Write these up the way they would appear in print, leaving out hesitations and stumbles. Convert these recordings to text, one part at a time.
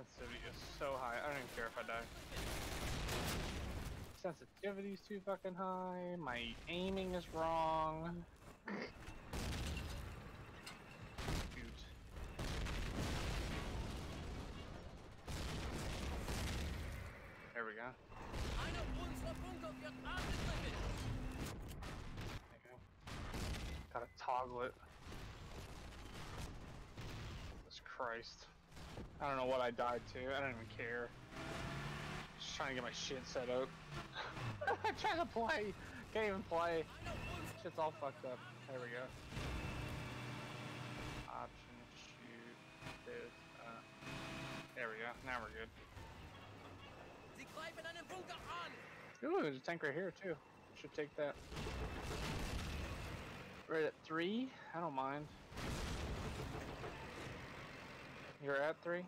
sensitivity is so high. I don't even care if I die. Sensitivity's too fucking high. My aiming is wrong. Shoot. There we go. There you go. Gotta toggle it. Jesus Christ. I don't know what I died to. I don't even care. Just trying to get my shit set up. I'm trying to play. Can't even play. Shit's all fucked up. There we go. Option, shoot, this, there we go. Now we're good. Ooh, there's a tank right here too. Should take that. We're at 3. I don't mind. You're at 3?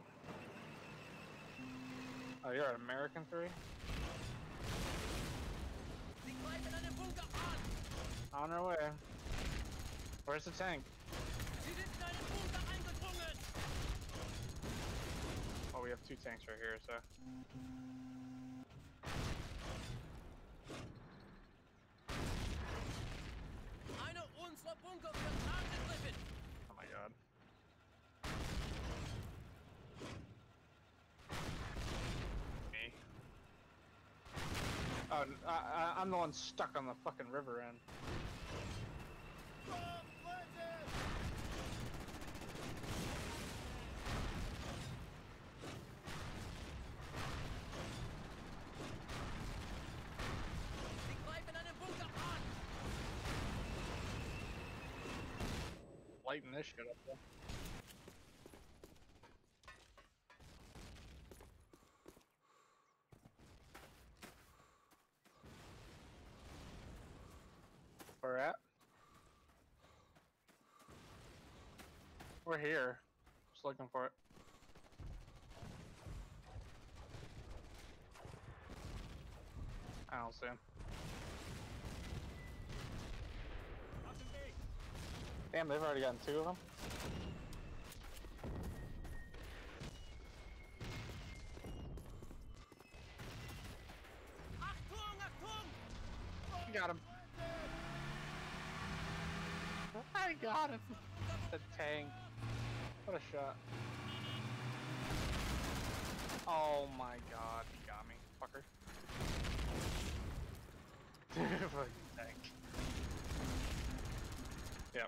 Oh, you're at American 3? On our way. Where's the tank? Oh, we have 2 tanks right here, so. Oh my god. Me. Oh, I'm the one stuck on the fucking river end. Lighting this shit up though. Where at? We're here. Just looking for it. I don't see him. Damn, they've already gotten 2 of them. Got him. I got him. The tank. What a shot. Oh my god, he got me. Fucker. Fucking tank. Yep.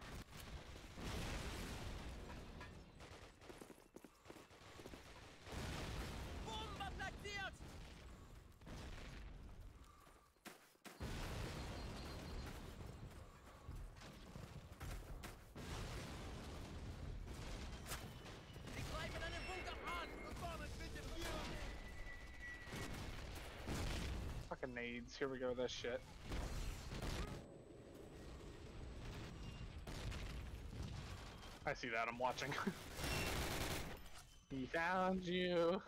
Fucking nades. Here we go with this shit. I see that. I'm watching. He found you.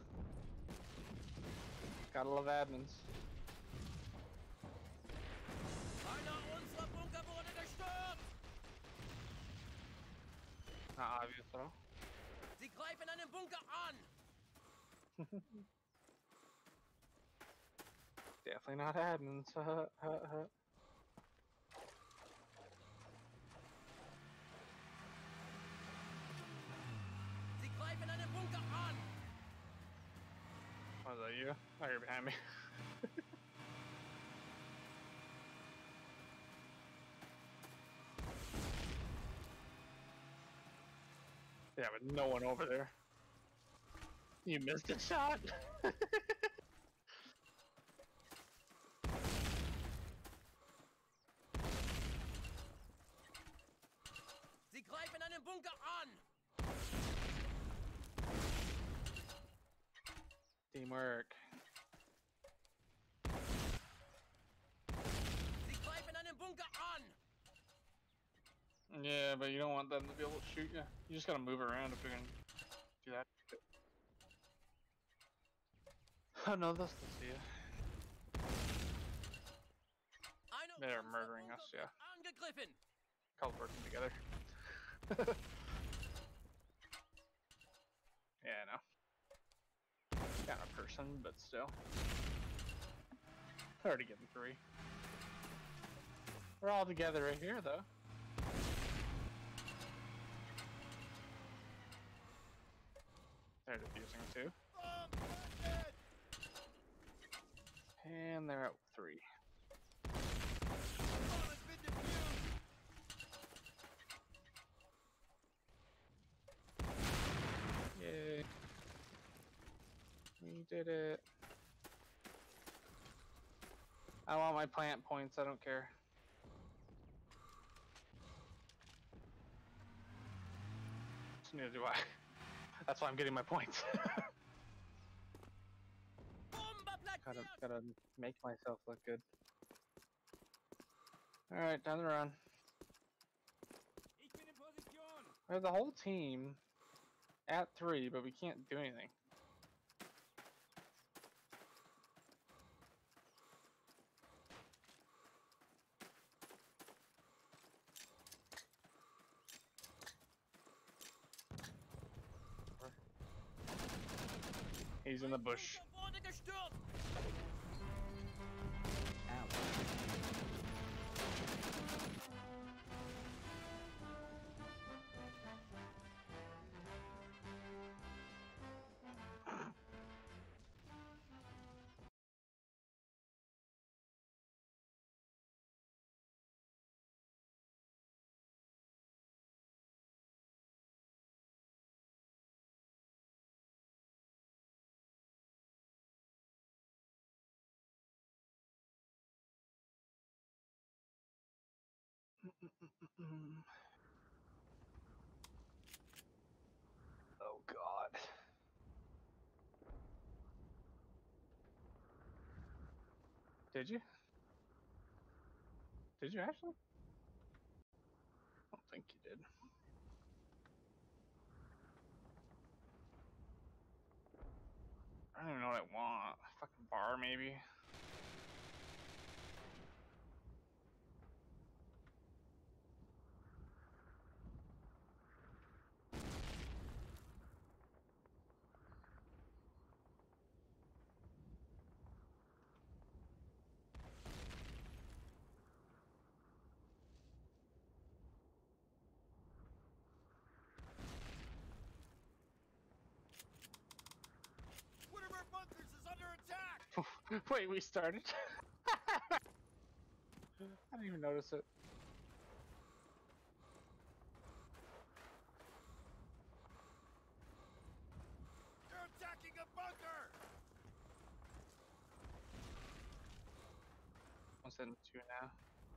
Gotta love admins. Not obvious though. Sie greifen einen Bunker an! Definitely not admins. Sie greifen einen Bunker an! Was that you? Oh, you're behind me. Yeah, but no one over there. You missed a shot. Sie greifen einen Bunker an! Teamwork. Sie greifen einen Bunker an! Yeah, but you don't want them to be able to shoot you. You just gotta move around if you're gonna do that. Oh no, they'll still see you. They're murdering us, yeah. Angegriffen! Called working together. Yeah, I know. person, but still. Already getting 3. We're all together right here, though. They're defusing 2. And they're at 3. Yay. We did it. I want my plant points, I don't care. Neither do I. That's why I'm getting my points. gotta make myself look good. Alright, down the run. We have the whole team at 3, but we can't do anything. He's in the bush. Oh God. Did you? Did you actually? I don't think you did. I don't even know what I want. A fucking bar, maybe? Wait, we started? I didn't even notice it. They're attacking a bunker! I'm sending 2 now.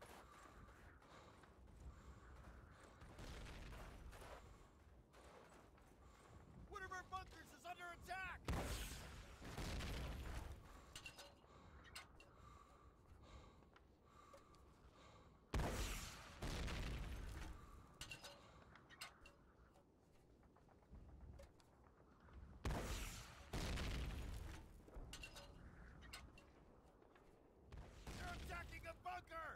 One of our bunkers is under attack! They're attacking a bunker!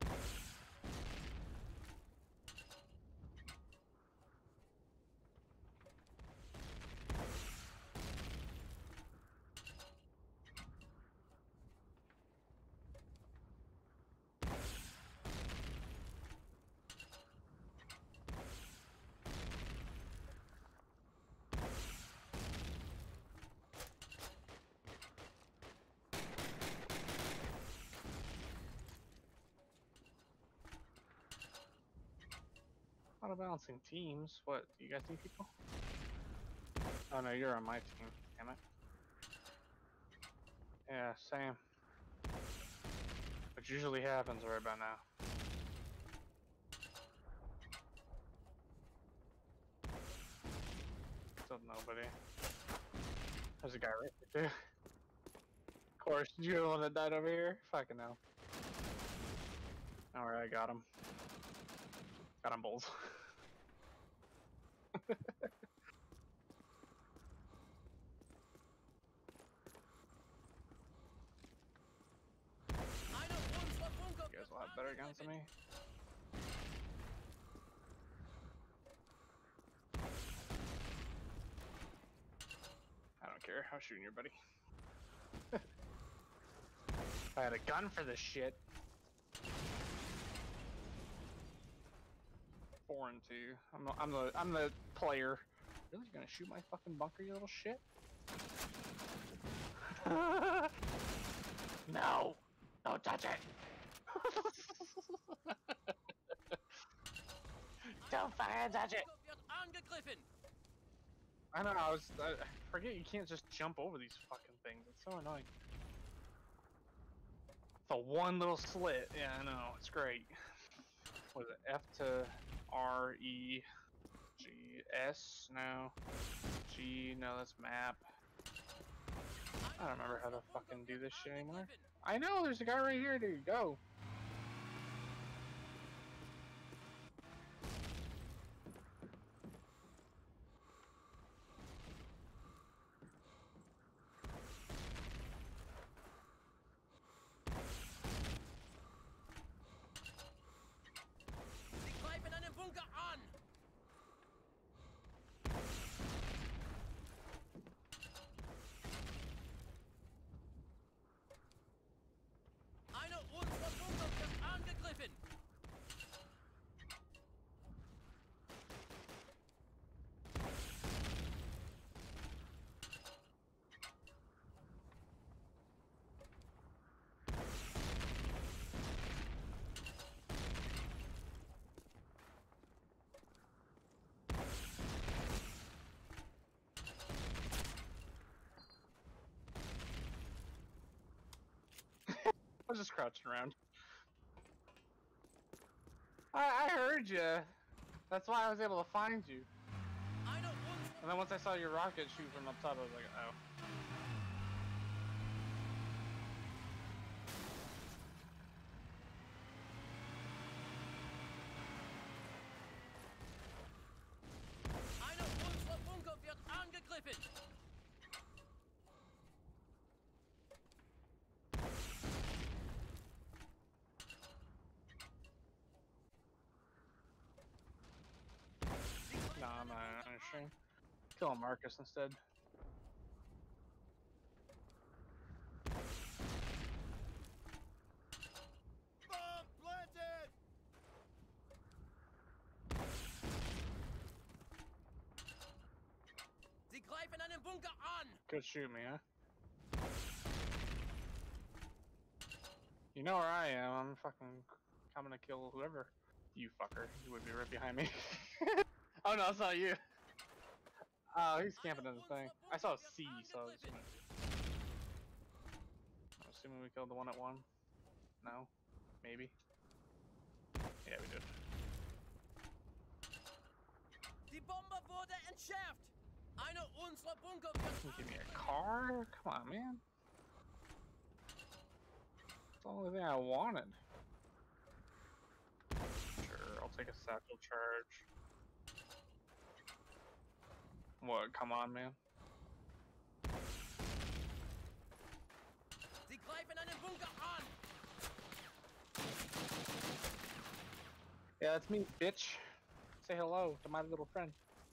Auto balancing teams? What? Do you guys need people? Oh no, you're on my team. Damn it. Yeah, same. Which usually happens right about now. Still nobody. There's a guy right there too. Of course, you're the one that died over here? Fucking hell. Alright, I got him. Got them both. You guys will have better guns than me. I don't care. I'm shooting your buddy. I had a gun for this shit. 4 and 2. I'm the player. Really, you gonna shoot my fucking bunker, you little shit? No! Don't touch it! Don't fucking touch it! Bunker wird angegriffen. I know, I forget you can't just jump over these fucking things. It's so annoying. It's a one little slit. Yeah, I know. It's great. What is it? F to R, E, G, S? No. G, no, that's map. I don't remember how to fucking do this shit anymore. I know, there's a guy right here, dude. Go. Sie greifen einen Bunker an. Einer unserer Bunker wird angegriffen. I was just crouching around. I heard you. That's why I was able to find you. Einer unserer And then once I saw your rocket shoot from up top, I was like, oh. Bunker wird angegriffen. No, I'm not understanding. Kill Marcus instead. Bomb planted! Sie greifen einen Bunker an. Good shoot me, huh? You know where I am. I'm fucking coming to kill whoever. You fucker. You would be right behind me. Oh no, it's not you. Oh, he's camping in the thing. I saw a C, so I was assuming we killed the one at 1. No? Maybe? Yeah, we did. Die Bombe wurde entschärft. Einer unserer Bunker wird Give me a car? Come on, man. That's the only thing I wanted. Sure, I'll take a satchel charge. What? Come on, man. Sie greifen einen Bunker an. Yeah, that's me, bitch. Say hello to my little friend.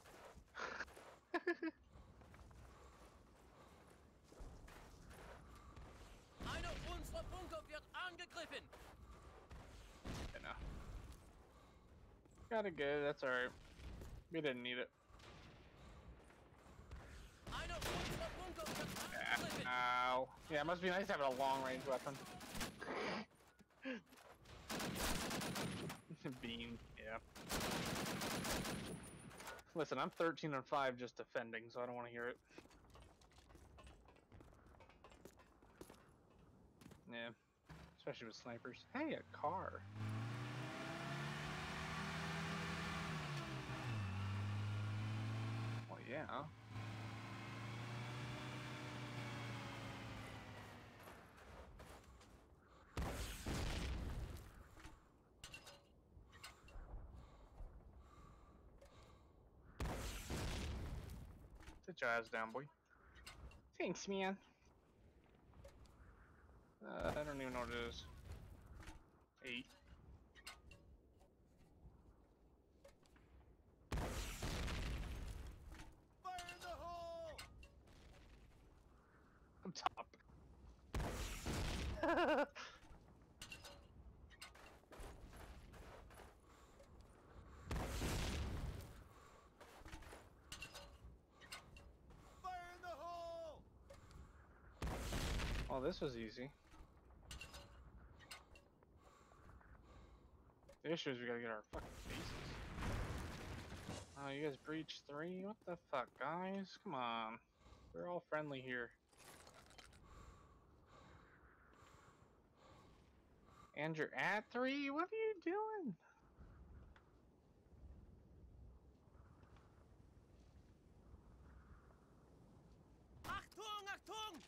Einer unserer Bunker wird angegriffen. I know. Got it good, that's alright. We didn't need it. Einer unserer Bunker wird angegriffen. Ow. Yeah, it must be nice having a long range weapon. Bean, yeah. Listen, I'm 13 and 5 just defending, so I don't want to hear it. Yeah. Especially with snipers. Hey, a car. Well, yeah. Sit your ass down, boy. Thanks, man. I don't even know what it is. 8. Fire in the hole! Up top. Well, this was easy. The issue is we gotta get our fucking faces. Oh, you guys breached 3? What the fuck, guys? Come on. We're all friendly here. And you're at 3? What are you doing? Achtung, Achtung!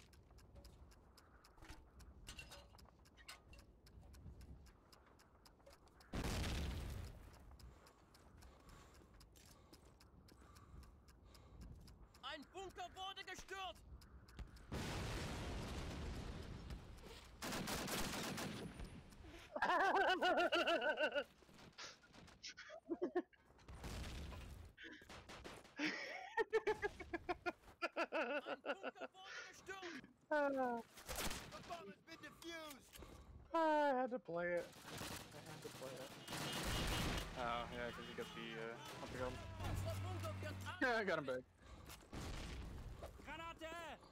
Ein Bunker wurde gestürzt! Ein Bunker wurde gestürzt! The bomb has been defused! I had to play it. I had to play it. Oh, yeah, because you got the, what's it called? Unser Bunker wird Yeah, I got him back. Granate!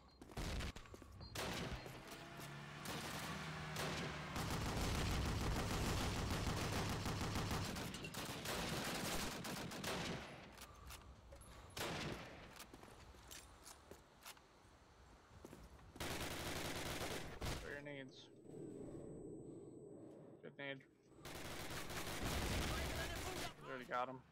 Grenades. Good nade. We already got him.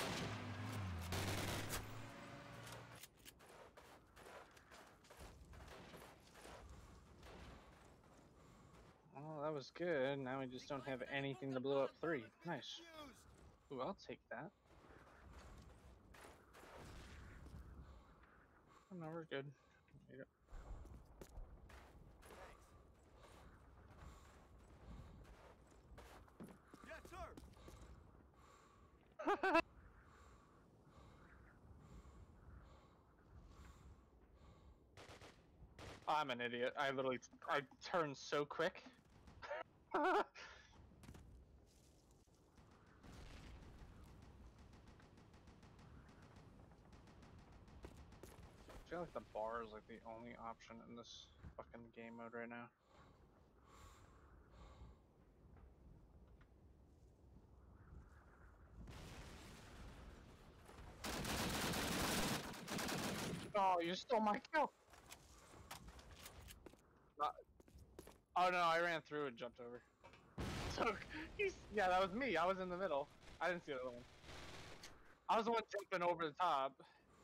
Well, that was good. Now we just don't have anything to blow up 3. Nice. Defused! Ooh, I'll take that. Oh, no, we're good. There you Yes, sir! go. I'm an idiot. I turned so quick. I feel like the bar is like the only option in this fucking game mode right now. Oh, you stole my kill! Oh no, I ran through and jumped over. So, yeah, that was me. I was in the middle. I didn't see the other one. I was the one jumping over the top.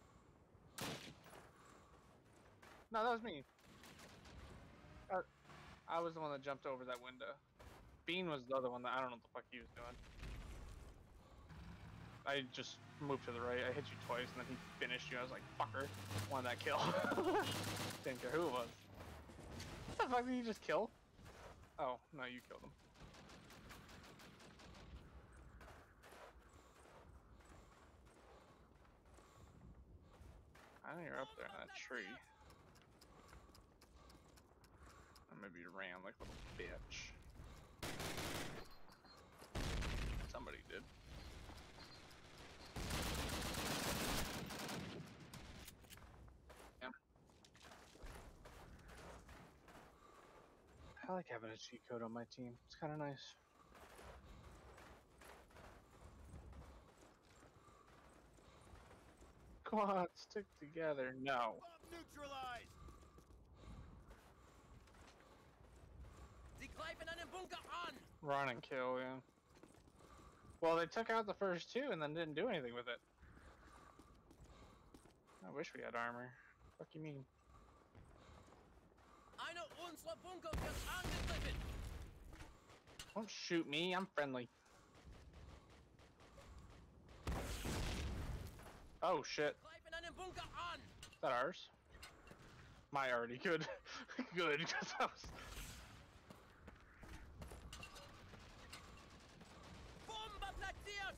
No, that was me. I was the one that jumped over that window. Bean was the other one that I don't know what the fuck he was doing. I just moved to the right. I hit you twice and then he finished you. I was like, fucker, won that kill. Didn't care who it was. What the fuck did he just kill? Oh, no, you killed him. I know you're up there in that tree. Or maybe you ran like a little bitch. Somebody did. Yeah. I like having a cheat code on my team. It's kind of nice. Come on, stick together. No. Bomb neutralized! Sie greifen einen Bunker an! Run and kill, yeah. Well, they took out the first 2 and then didn't do anything with it. I wish we had armor. What you mean? Einer unserer Bunker wird angegriffen! Don't shoot me, I'm friendly. Oh shit. Greifen einen Bunker an! Is that ours? My already good. Good, because I was... Bomber platziert!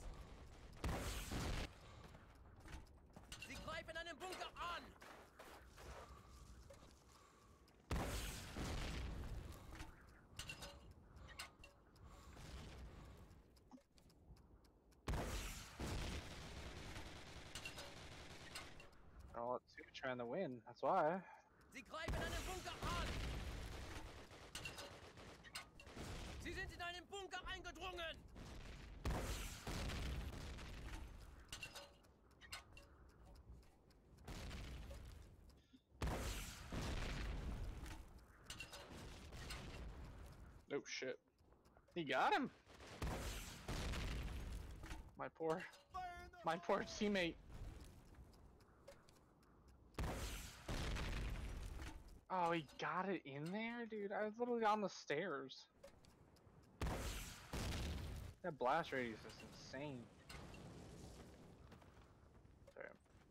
Sie greifen einen Bunker an! Oh, let's see, we're trying to win. That's why. Sie greifen einen Bunker an! sind in einen Bunker eingedrungen! Oh shit. He got him! My poor teammate. Oh, he got it in there? Dude, I was literally on the stairs. That blast radius is insane. Sorry.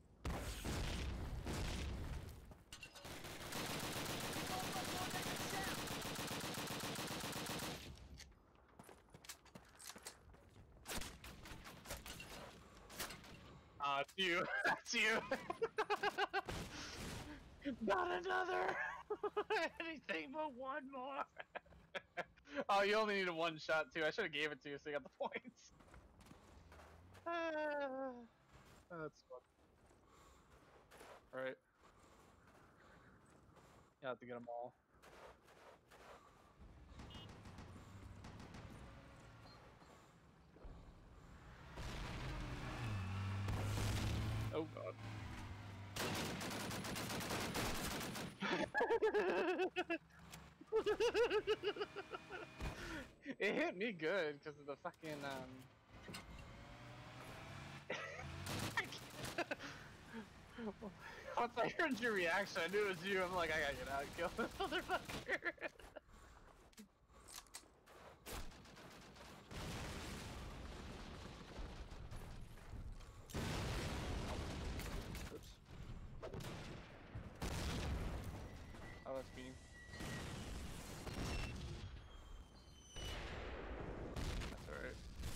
It's you. That's you. Not another. Anything but one more. Oh, you only needed one shot too. I should have gave it to you so you got the points. That's fun. Right. You have to get them all. Oh god. It hit me good because of the fucking Once I heard your reaction, I knew it was you. I'm like, I gotta get out and kill this motherfucker. Oops. Oh, that's beam. That's alright.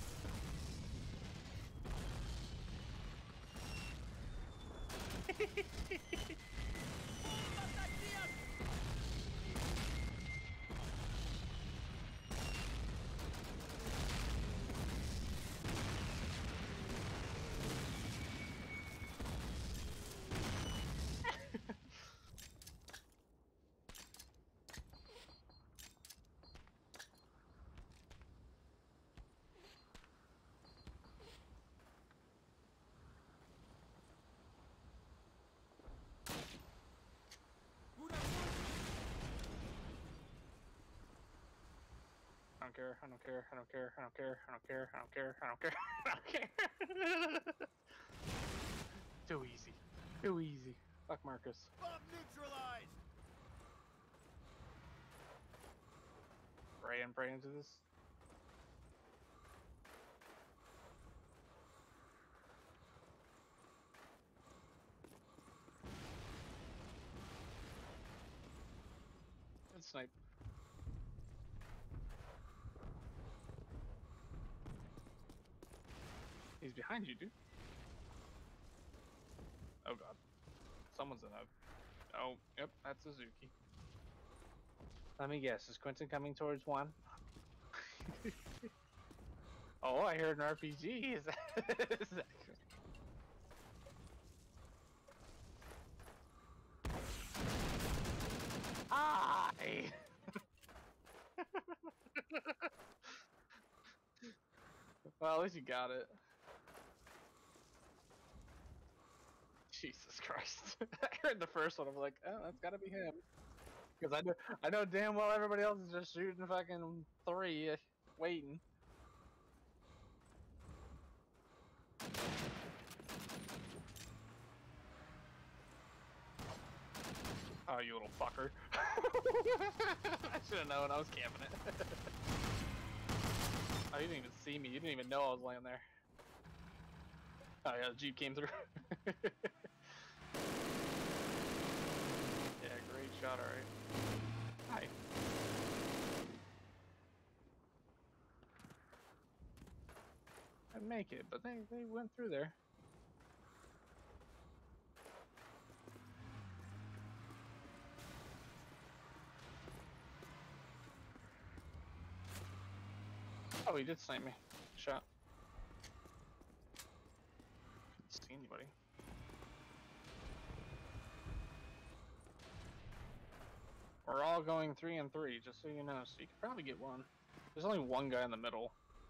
I don't care, I don't care, I don't care, I don't care, I don't care, I don't care, I don't care, I don't care. Too easy. Too easy. Fuck Marcus. Bomb neutralized! Pray into this. Good snipe. He's behind you, dude. Oh god. Someone's in a... Oh, yep, that's Suzuki. Let me guess, is Quentin coming towards one? Oh, I heard an RPG. Is that... Hi! Well, at least you got it. Jesus Christ. I heard the first one, I was like, oh, that's gotta be him. Because I know damn well everybody else is just shooting fucking 3, waiting. Oh, you little fucker. I should have known I was camping it. Oh, you didn't even see me. You didn't even know I was laying there. Oh yeah, the Jeep came through. Yeah, great shot, alright. Hi. I'd make it, but they went through there. Oh, he did snipe me. Shot. Didn't see anybody. We're all going 3 and 3, just so you know, so you could probably get one. There's only one guy in the middle.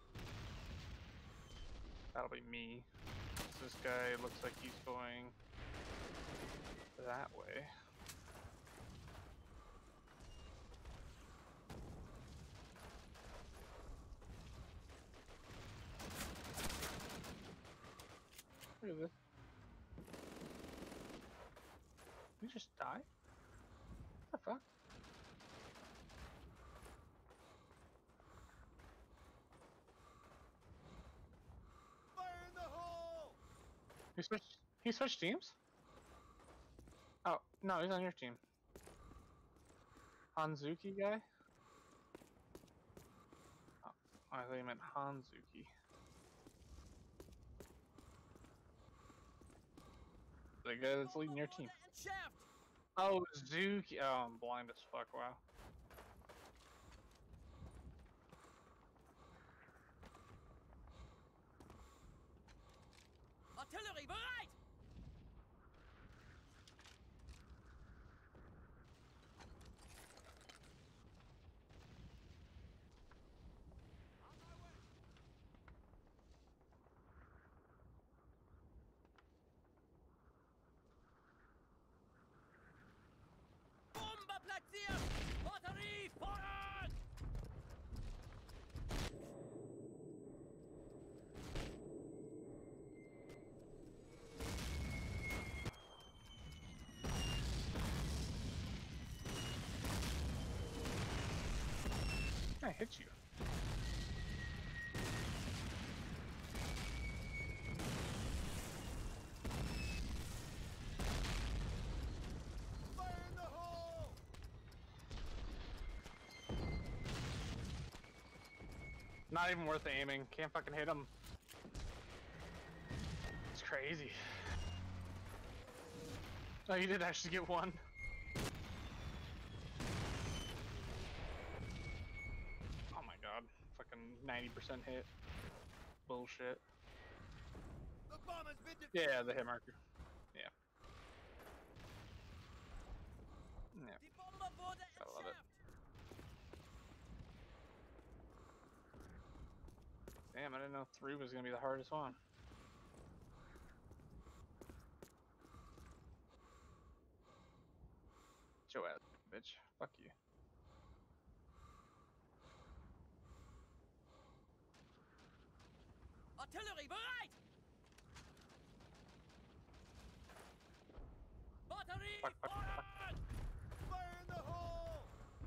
That'll be me. This guy looks like he's going that way. Look at this. You just die? What the fuck? Fire in the hole! He switched teams? Oh, no, he's on your team. Hanzuki guy? Oh, I thought you meant Hanzuki. The guy that's leading your team. Entschärft! Oh, Zuki. Oh, I'm blind as fuck, wow. Artillerie bereit! Bombe platziert! Batterie voran! I hit you. Fire in the hole! Not even worth aiming. Can't fucking hit him. It's crazy. Oh, you did actually get one. Oh my god. Fucking 90% hit. Bullshit. The bomb has been defused! Yeah, the hit marker. Yeah. Yeah. Die Bombe wurde Gotta love it. entschärft! Damn, I didn't know 3 was gonna be the hardest one. Joe ass, bitch. Fuck you. Artillerie bereit! Batterie Fuck, fuck, fuck. voran! Fire in the hole!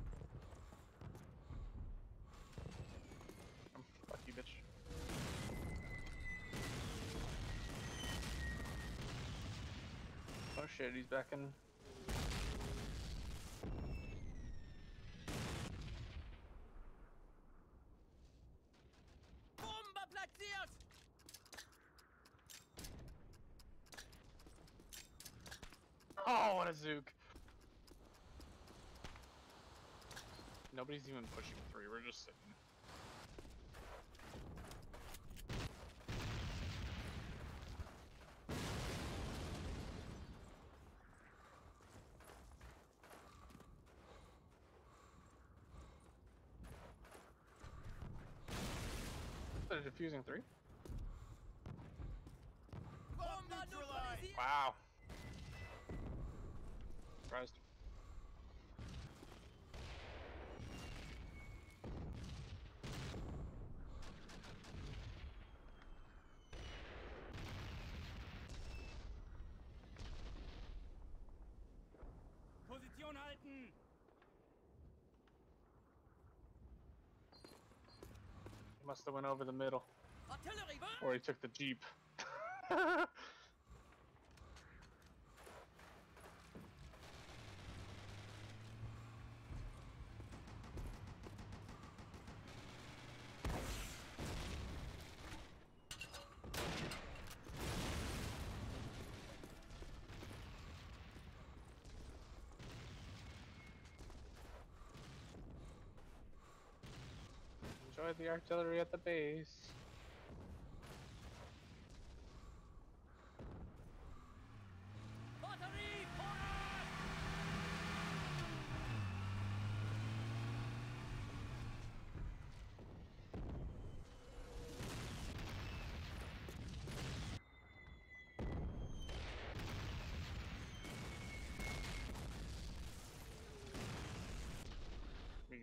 Fuck you, bitch. Oh shit, he's back in. Bombe platziert! Oh, what a zook. Nobody's even pushing 3, we're just sitting. They're defusing 3? Bomb Bombe neutralized! neutralisiert! Wow. Surprised. Position halten! He must have went over the middle. Artillerie bereit! Or he took the jeep. Enjoy the artillery at the base. Batterie voran!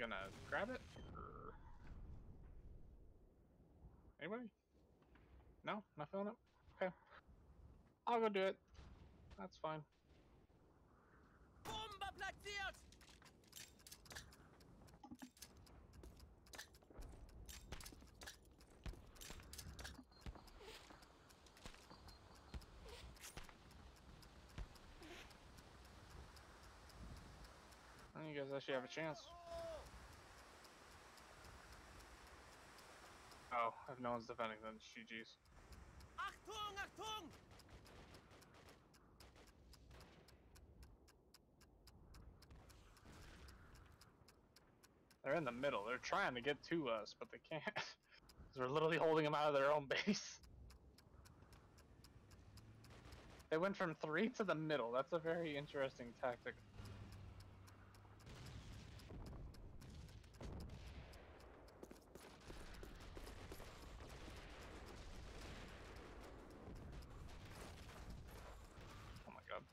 gonna grab it? Or... Anybody? No? Not feeling it? Okay. I'll go do it. That's fine. Bombe platziert! You guys actually have a chance. Oh, if no one's defending, then it's GG's. Achtung, Achtung! They're in the middle. They're trying to get to us, but they can't. Because we're literally holding them out of their own base. They went from 3 to the middle. That's a very interesting tactic. Oh my god.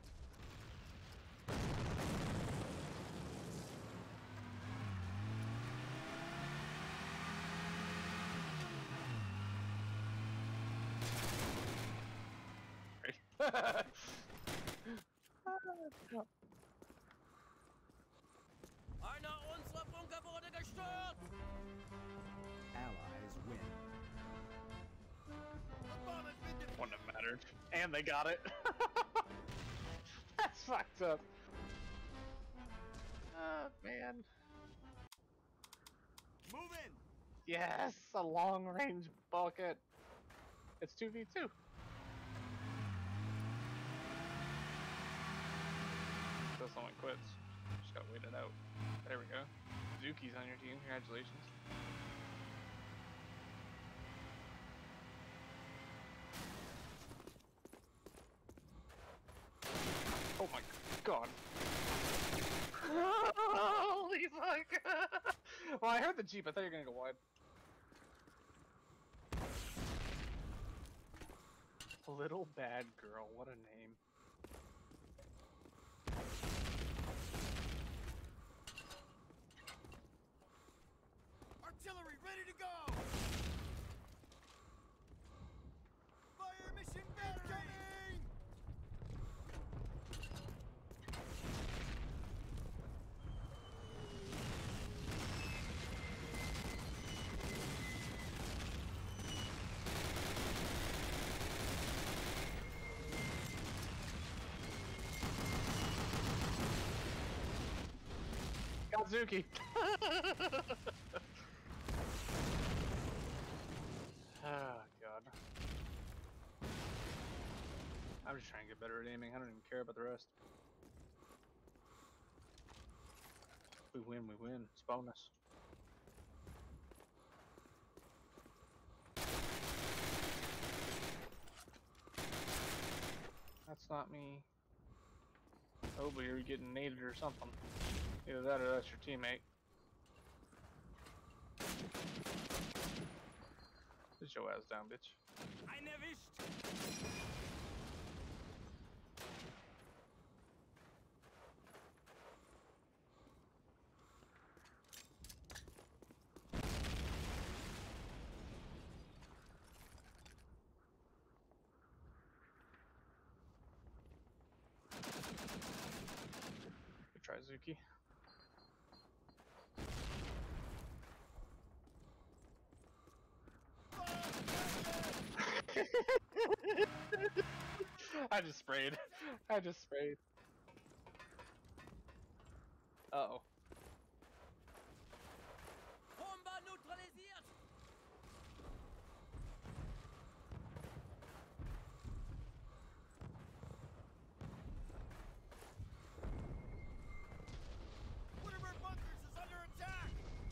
Einer unserer Bunker wurde gestört! Allies win. The bomb has been defused. Wouldn't have mattered. And they got it. That's fucked up. Oh, man. Move in. Yes, a long range bucket. It's 2v2. So someone quits. Just gotta wait it out. There we go. Zuki's on your team. Congratulations. Oh my god. Holy fuck. Well, I heard the Jeep. I thought you were gonna go wide. Little Bad Girl. What a name. Artillery ready to go. Fire mission incoming. Got Zuki. Oh god. I'm just trying to get better at aiming. I don't even care about the rest. We win, we win. It's bonus. That's not me. Oh, but you're getting naded or something. Either that or that's your teammate. Sit your ass down, bitch. Ein erwischt. Good try, Zuki. I just sprayed. I just sprayed. Uh-oh. Bombe neutralisiert! One of our bunkers is under attack.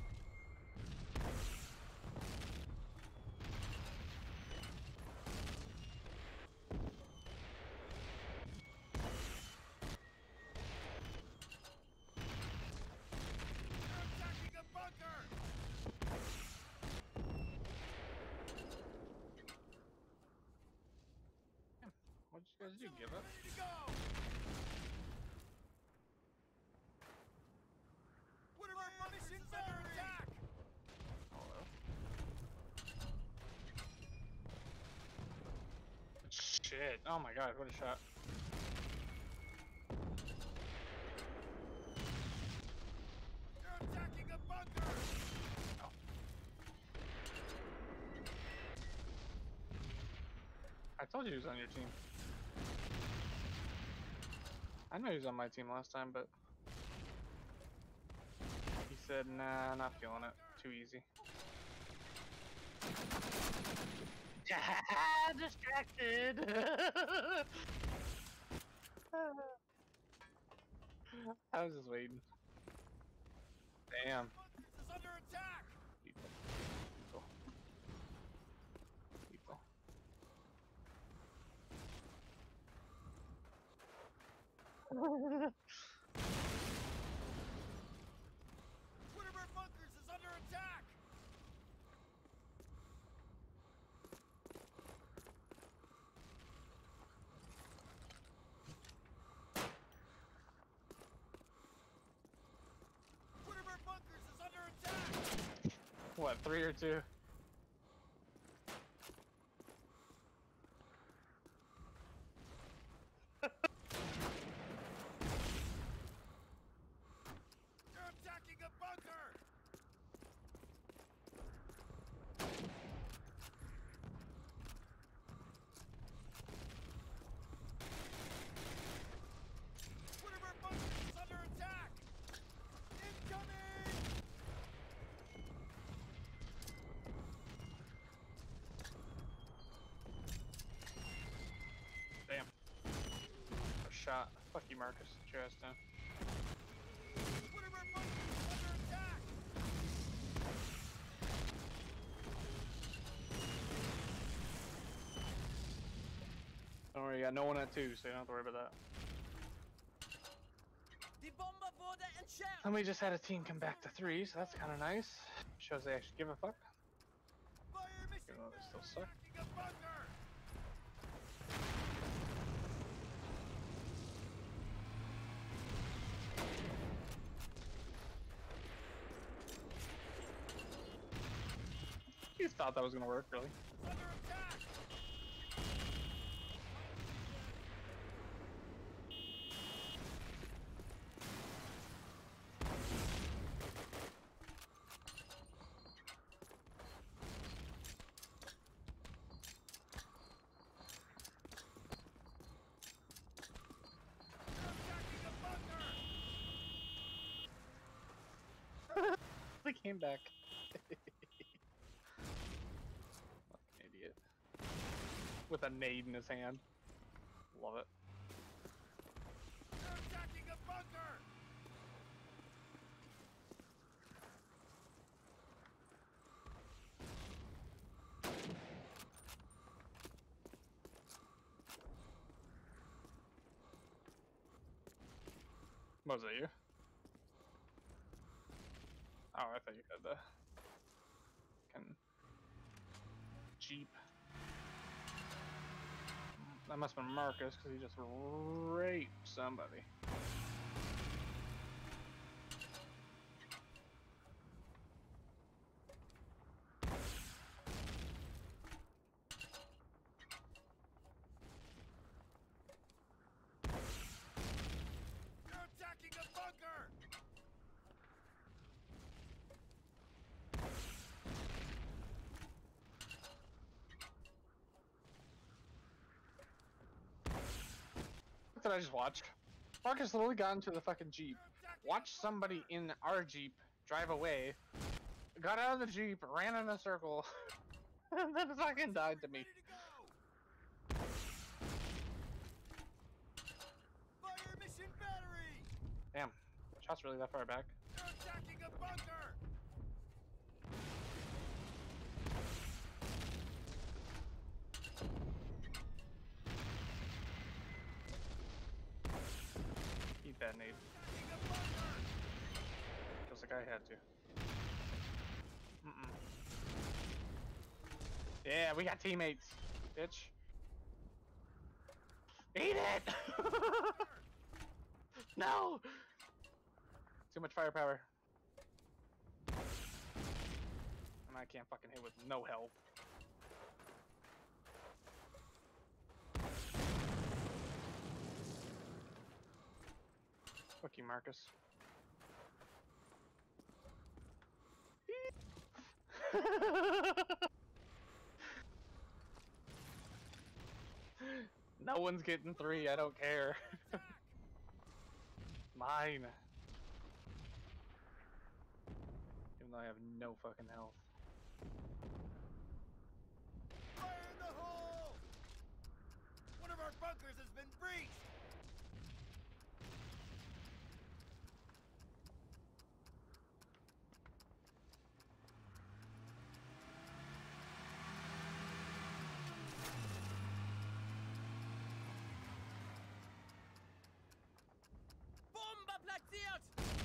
They're attacking a bunker. What'd you guys do? Give up? Ready to go. One of our bunkers Shit. Oh my god, what a shot. They're attacking a bunker! Oh. I told you he was on your team. I know he was on my team last time, but he said, nah, not feeling it. Too easy. Distracted! I was just waiting. Damn. Bunkers is under attack! People. People. Winterberg Bunkers is under attack! Winterberg Bunkers is under attack! What, 3 or 2? They're attacking a bunker! Winterberg Bunkers is under attack! Incoming! Damn. A shot. Fuck you, Marcus. Get your ass down. Winterberg Bunkers is under attack! Don't worry, you got no one at 2, so you don't have to worry about that. Die Bombe wurde entschärft. And we just had a team come back to 3, so that's kind of nice. Shows they actually give a fuck. Fire mission Even though they still battery suck. attacking a bunker! You thought that was gonna work, really? It's under attack! They're attacking a bunker! They came back. Fucking idiot. With a nade in his hand. Love it. They're attacking a bunker! Was that you? Oh, I thought you had the fucking Jeep. That must have been Marcus, because he just raped somebody. They're attacking a bunker! What did I just watch? Marcus literally got into the fucking Jeep, They're attacking watched somebody in our Jeep drive away, got out of the Jeep, ran in a circle, and then fucking died to me. ready to go! Fire mission battery! Damn, shot's really that far back. They're attacking a bunker! Eat that nade. Attacking a bunker! Just like I had to. Mm-mm. Yeah, we got teammates, bitch. Eat it! No! Too much firepower. And I can't fucking hit with no health. Fuck you, Marcus. No one's getting 3, I don't care. Mine. Even though I have no fucking health. Fire in the hole! One of our bunkers has been breached! Bombe platziert!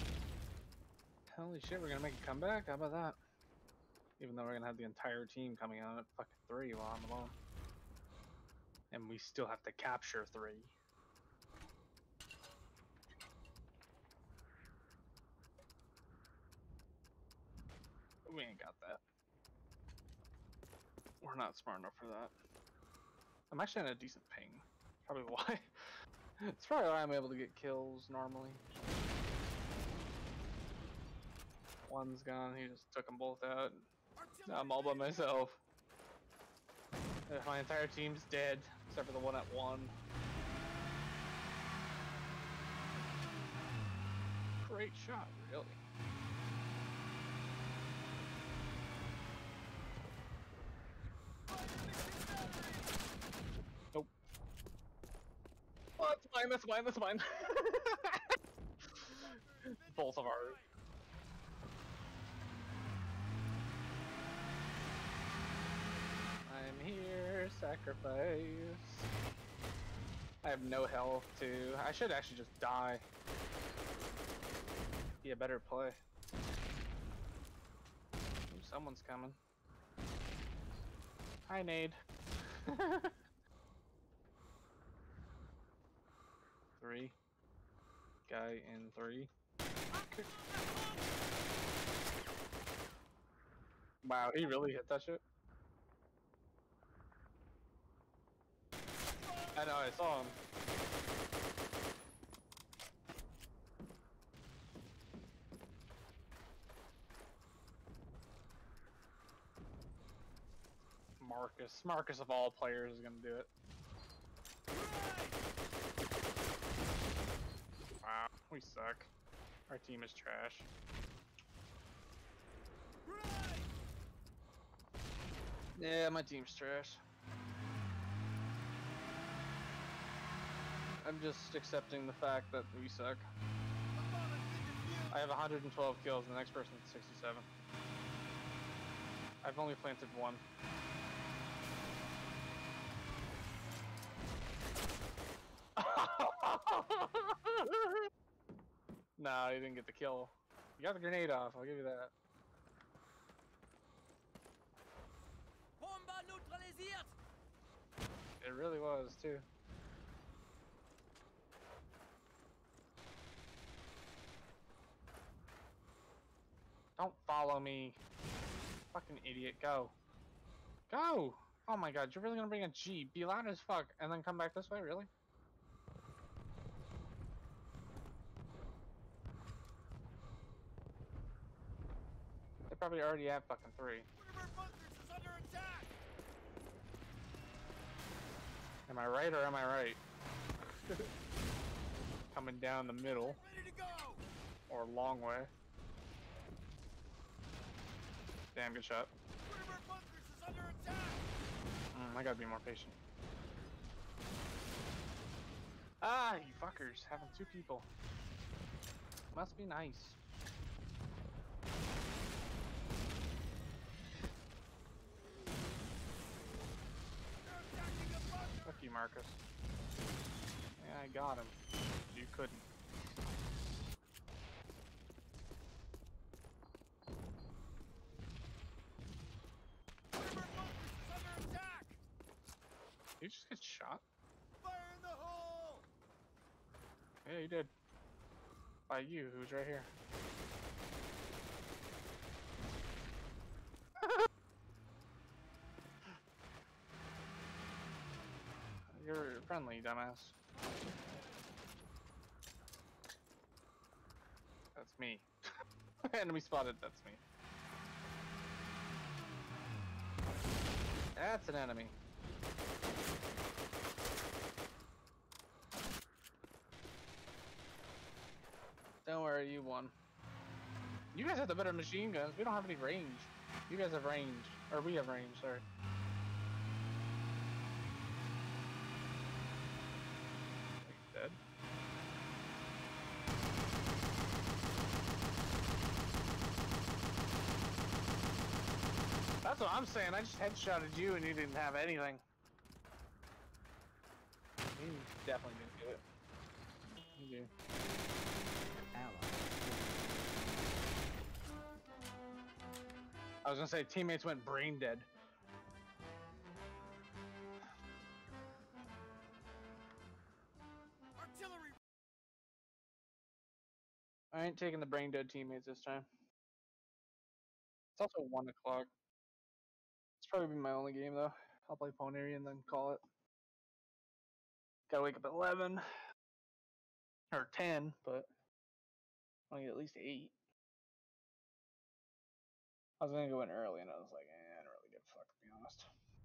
Holy shit, we're gonna make a comeback? How about that? Even though we're gonna have the entire team coming on at fucking 3 while I'm alone. And we still have to capture 3. We ain't got that. We're not smart enough for that. I'm actually on a decent ping. Probably why. It's probably why I'm able to get kills normally. One's gone, he just took them both out. Now I'm all by myself. My entire team's dead, except for the one at 1. Great shot, really. Nope. Oh, that's mine, that's mine, that's mine. Both of ours. I'm here, sacrifice. I have no health too. I should actually just die. Be a better play. Ooh, someone's coming. Hi, Nade. 3. Guy in 3. Wow, he really hit that shit. I know, I saw him. Marcus of all players is gonna do it. Wow, we suck. Our team is trash. Yeah, my team's trash. I'm just accepting the fact that we suck. I have 112 kills, and the next person's 67. I've only planted 1. Nah, he didn't get the kill. You got the grenade off, I'll give you that. Bombe neutralisiert! It really was, too. Don't follow me. Fucking idiot, go. Go! Oh my god, you're really gonna bring a Jeep, be loud as fuck, and then come back this way, really? They probably already have fucking 3. One of our bunkers is under attack! Am I right or am I right? Coming down the middle. Ready to go! Or long way. Damn, good shot. One of our bunkers is under attack! I gotta be more patient. Ah, you fuckers, having 2 people. Must be nice. They're attacking a bunker! Fuck you, Marcus. Yeah, I got him. You couldn't. One of our bunkers is under attack! Did you just get shot? Fire in the hole! Yeah, you did. By you, who's right here. You're friendly, dumbass. me. Enemy spotted, that's me. That's an enemy. Don't worry, you won. You guys have the better machine guns. We don't have any range. You guys have range. Or we have range, sorry. Dead. That's what I'm saying. I just headshotted you and you didn't have anything. You definitely didn't get it. You do. I was gonna say teammates went brain dead. Artillery. I ain't taking the brain dead teammates this time. It's also 1 o'clock. It's probably be my only game though. I'll play Pwnary and then call it. Gotta wake up at 11 or 10, but I want to get at least 8. I was gonna go in early and I was like, I don't really give a fuck to be honest.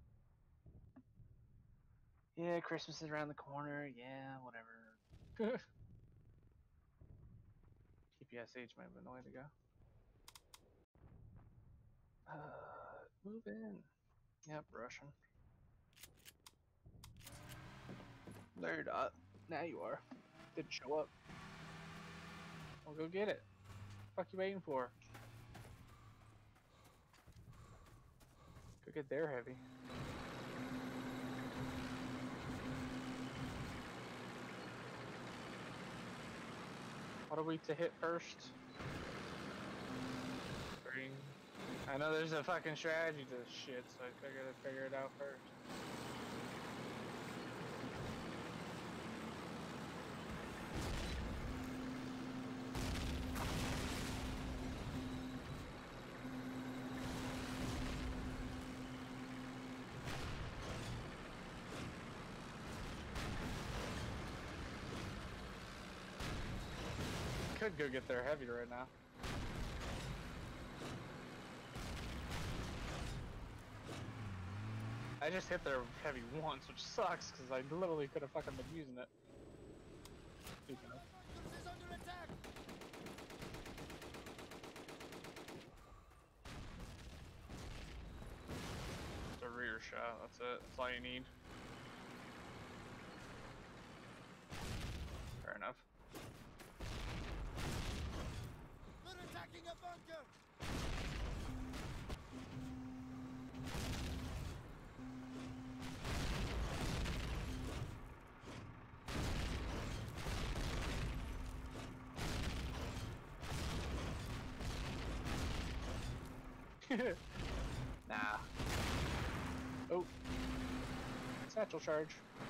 Yeah, Christmas is around the corner. Yeah, whatever. TPSH might have been the way to go. Move in. Yep, Russian. There you're not. Now you are. Didn't show up. Well, go get it. What the fuck you waiting for? Go get their heavy. What are we to hit first? Green. I know there's a fucking strategy to this shit, so I gotta figure it out first. Could go get their heavy right now. I just hit their heavy once, which sucks, because I literally could have fucking been using it. Speaking of. Bunkers is under attack. It's a rear shot, that's it. That's all you need. Fair enough. They're attacking a bunker. Nah. Oh. Satchel charge.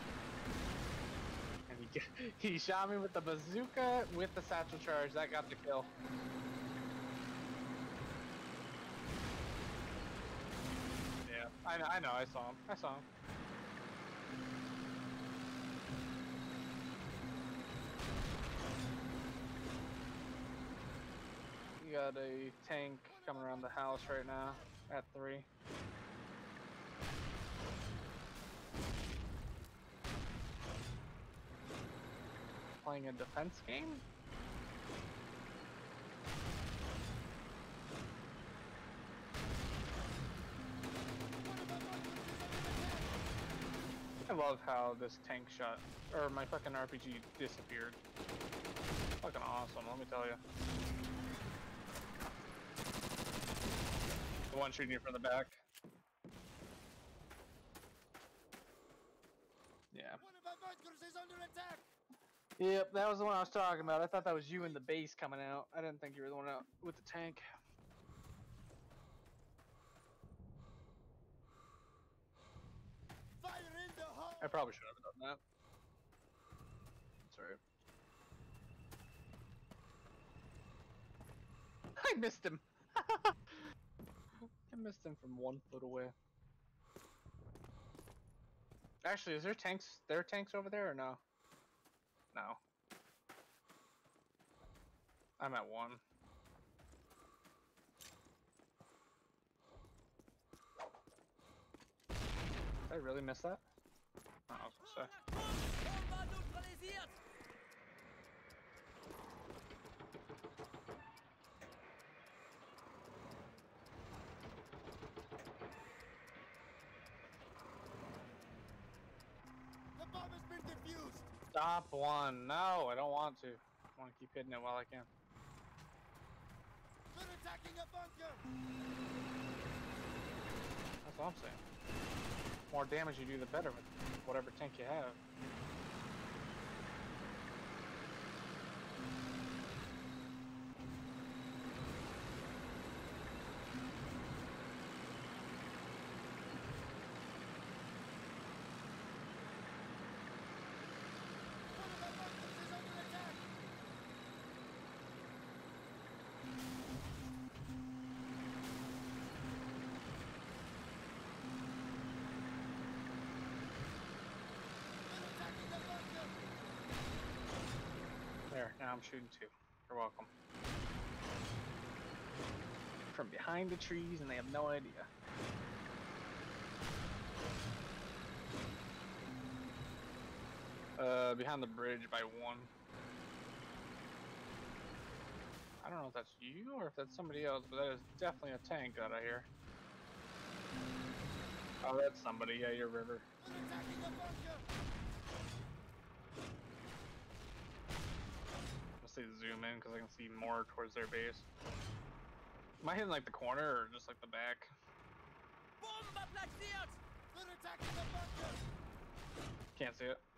And he shot me with the bazooka with the satchel charge. That got the kill. Yeah, I know. I saw him. I saw him. You got a tank coming around the house right now at 3. Playing a defense game? I love how this tank shot, or my fucking RPG disappeared. Fucking awesome, let me tell you. The one shooting you from the back. Yeah. One of our bunkers is under attack. Yep, that was the one I was talking about. I thought that was you in the base coming out. I didn't think you were the one out with the tank. Fire in the hole. I probably should have done that. Sorry. I missed him. I missed him from 1 foot away. Actually, is there tanks over there or no? No. I'm at 1. I really miss that? Oh, I was gonna say. Bomber neutralisiert! The bomb has been defused. Stop one. No, I don't want to. I want to keep hitting it while I can. They're attacking a bunker. That's what I'm saying. The more damage you do, the better with whatever tank you have. One of our bunkers is under attack. They're attacking the bunker. There, now I'm shooting two. You're welcome. From behind the trees, and they have no idea. Behind the bridge by one. I don't know if that's you or if that's somebody else, but that is definitely a tank that I hear. Oh, that's somebody. Yeah, your river. They're attacking the bunker. Let's say zoom in because I can see more towards their base. Am I hitting like the corner or just like the back? Bomber platziert! They're attacking the bunker. Can't see it.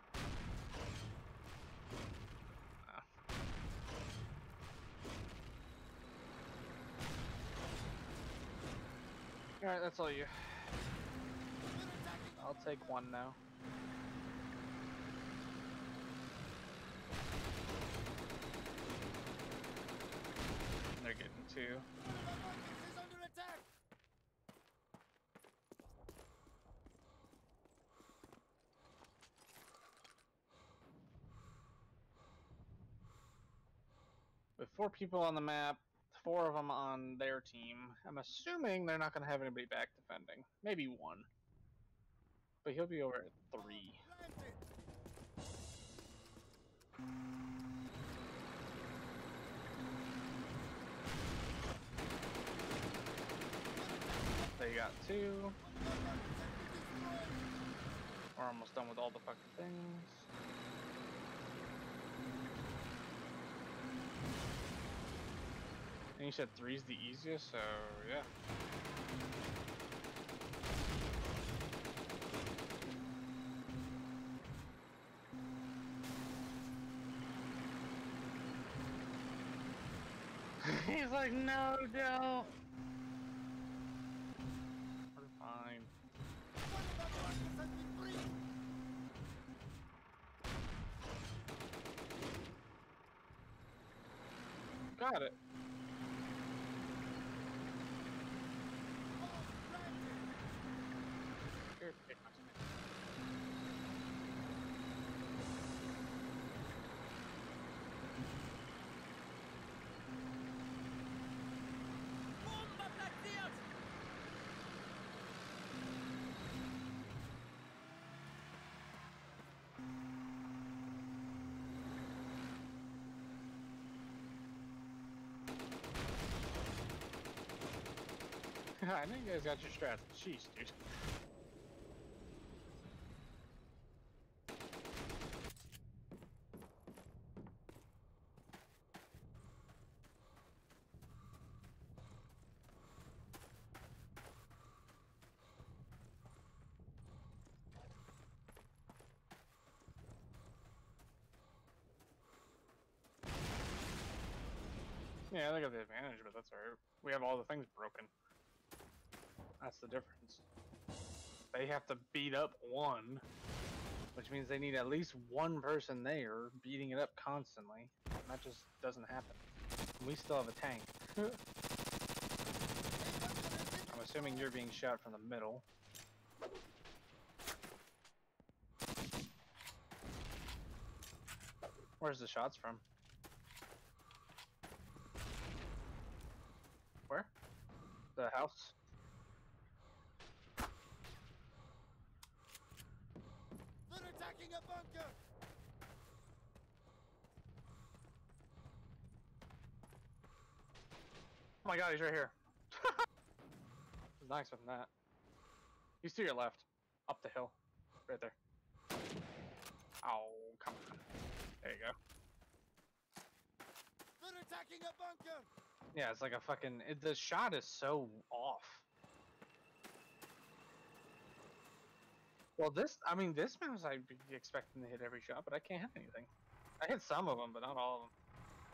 Alright, that's all you. They're attacking the I'll take one now. They're getting two. One of our bunkers is under attack. With 4 people on the map, 4 of them on their team, I'm assuming they're not going to have anybody back defending. Maybe one. But he'll be over at 3. Planted. They got 2. One of our bunkers has been destroyed. We're almost done with all the fucking things. And you said 3's the easiest, so yeah. He's like, no, don't. We're fine. One of our bunkers has been breached. Got it. Bomb planted. Here, take my snake. Bomber platziert! I know you guys got your strats. Jeez, dude. Yeah, they got the advantage, but that's alright. We have all the things broken. That's the difference. They have to beat up one, which means they need at least one person there beating it up constantly. And that just doesn't happen. We still have a tank. I'm assuming you're being shot from the middle. Where's the shots from? Where? The house? my god, he's right here. Nice with that. He's to your left. Up the hill. Right there. Oh, come on. There you go. They're attacking a bunker! Yeah, it's like a fucking... the shot is so off. Well, this... I mean, this mouse I'd be expecting to hit every shot, but I can't hit anything. I hit some of them, but not all of them.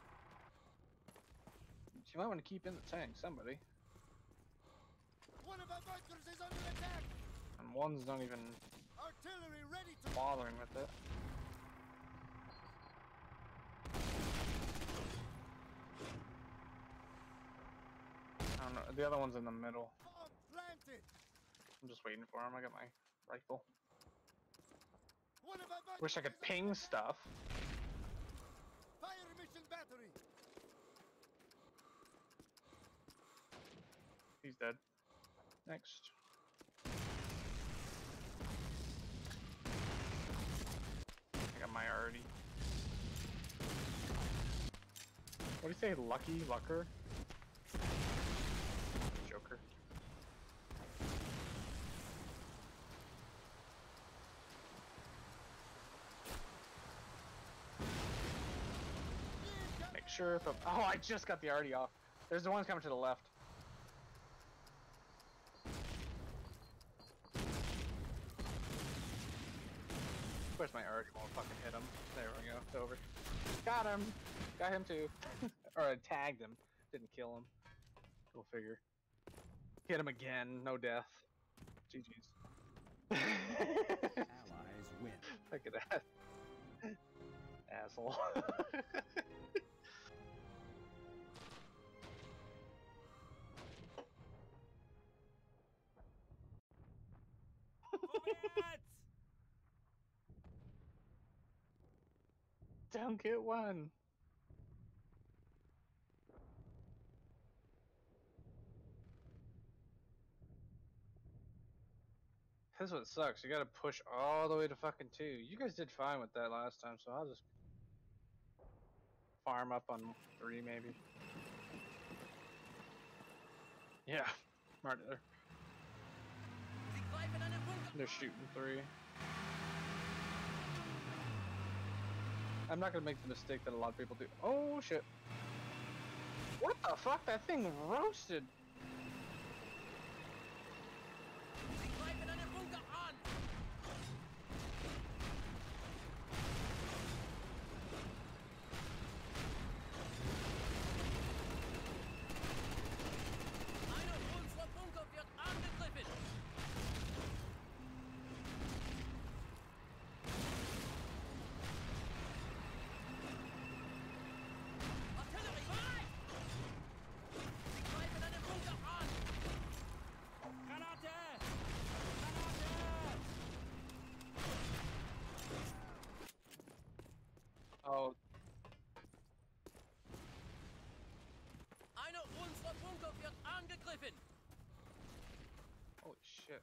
So you might want to keep in the tank, somebody. One of our bunkers is under attack! And one's not even Artillery ready to... bothering with it. I don't know. The other one's in the middle. Bomb planted! I'm just waiting for him. I got my rifle. One of our bunkers Wish I could is under ping attack. stuff. Fire mission battery! He's dead. Next. I got my already. What do you say? Lucky? Lucker? Joker. Make sure if... oh, I just got the already off. There's the ones coming to the left. Where's my arch? Won't fucking hit him. There we go. It's over. Got him. Got him too. Or I tagged him. Didn't kill him. Go figure. Hit him again. No death. GG's. Allies win. Look at that. Asshole. Don't get one. That's what sucks. You gotta push all the way to fucking 2. You guys did fine with that last time, so I'll just farm up on 3 maybe. Yeah, smart there. Sie greifen einen Bunker They're shooting 3. I'm not gonna make the mistake that a lot of people do. Oh shit. What the fuck? That thing roasted. Sie greifen einen Bunker an! Einer unserer Bunker wird angegriffen! Artillerie bereit! Sie greifen einen Bunker an! Granate! Granate! Oh, Einer unserer Bunker wird angegriffen! holy shit.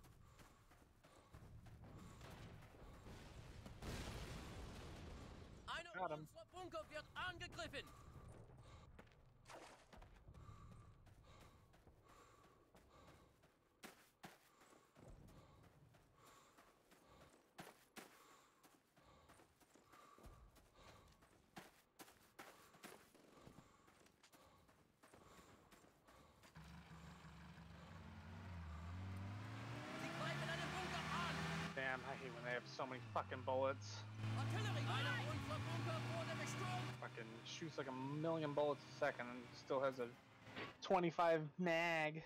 Einer Got him. unserer Bunker wird angegriffen! Sie greifen einen Bunker an! Damn, I hate when they have so many fucking bullets. Artillerie! Einer unserer Bunker wurde bestürmt! Fucking shoots like a million bullets a second and still has a 25 mag.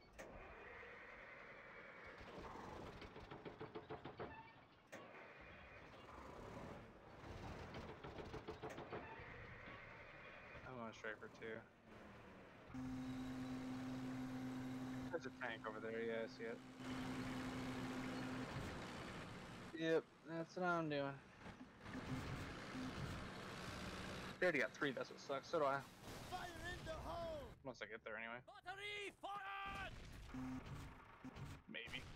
I'm going straight for 2. There's a tank over there, yeah, I see it. Yep, that's what I'm doing. They already got 3, that's what sucks. So do I. Fire in the hole! Once I get there anyway. Batterie feuern! Maybe.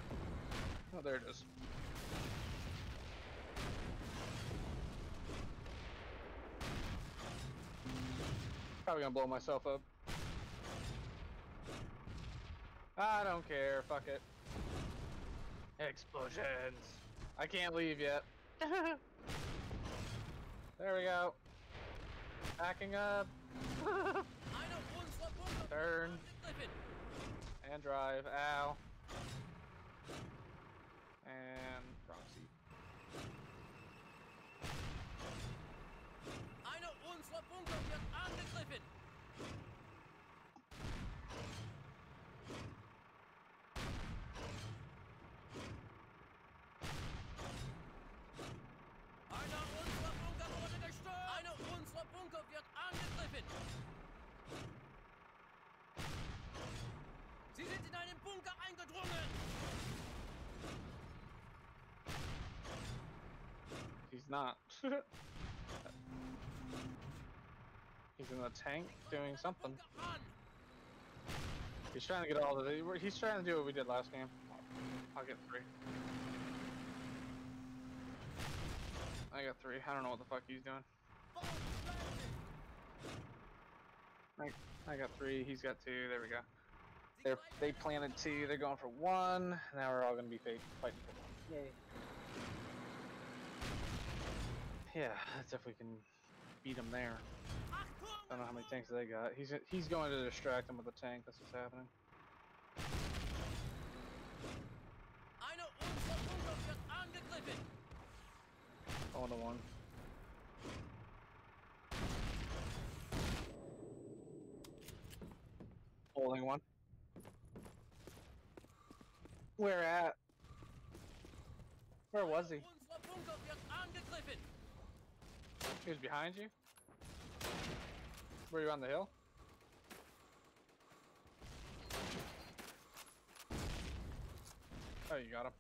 Oh, there it is. Probably gonna blow myself up. I don't care. Fuck it. Explosions. I can't leave yet. There we go. Backing up. Einer unserer Bunker wird Turn. angegriffen. And drive. Ow. And Roxy. Einer unserer Bunker wird angegriffen. Einer unserer Bunker wurde gestört. Einer unserer Bunker wird angegriffen. Sie sind in einen Bunker eingedrungen. He's not. He's in the tank doing something. Bunker an. He's trying to get all the. He's trying to do what we did last game. I'll get 3. I got 3. I don't know what the fuck he's doing. I got 3. He's got 2. There we go. They planted 2. They're going for 1. Now we're all gonna be fighting for 1. Yay. Yeah, that's if we can beat him there. I don't know how many tanks they got. He's going to distract him with the tank. That's what's happening. Einer unserer Bunker wird angegriffen. 1-1. Holding 1. Where at? Where was he? Unser Bunker wird angegriffen. He was behind you? Were you on the hill? Oh, you got him.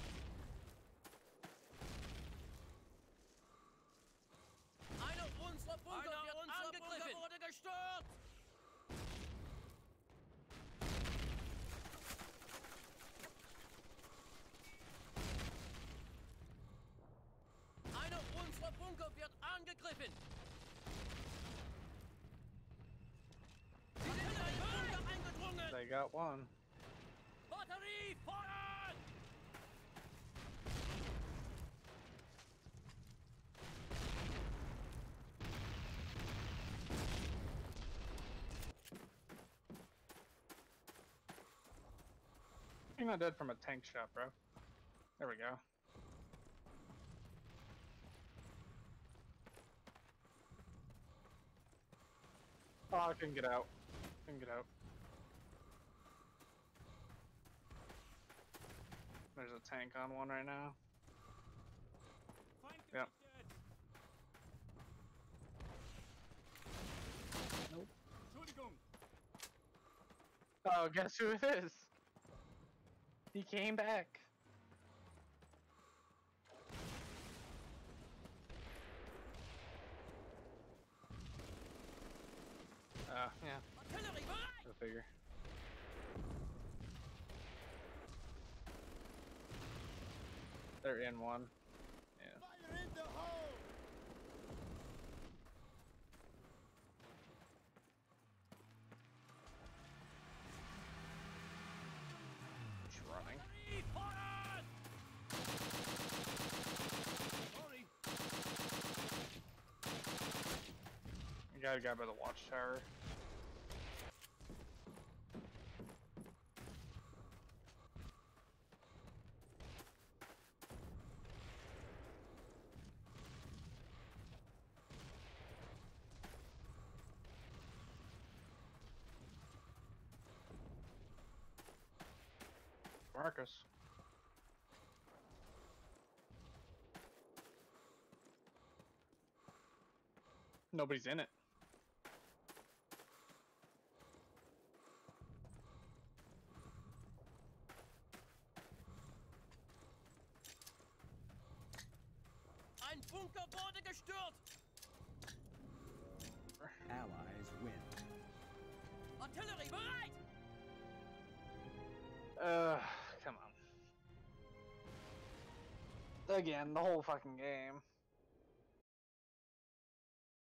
Einer unserer Bunker wird angegriffen. Bunker wurde gestört. Einer unserer Bunker wird angegriffen. Sie sind in einen Bunker eingedrungen. They got 1. Batterie voran! You're not dead from a tank shot, bro. There we go. Oh, I couldn't get out. Couldn't get out. There's a tank on 1 right now. Yep. Nope. Oh, guess who it is? He came back. Yeah. Artillerie bereit! Go figure. They're in 1. Yeah. Fire in the hole! Just running. Batterie voran! Sorry. You got a guy by the watchtower. Marcus. Nobody's in it. Ein Bunker wurde gestört! Allies win. Artillerie bereit! Come on. Again, the whole fucking game.